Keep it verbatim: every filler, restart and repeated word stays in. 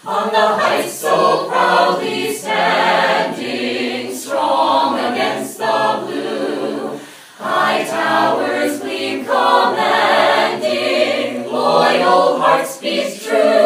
On the heights so proudly standing, strong against the blue, high towers gleam commanding, loyal hearts beat true.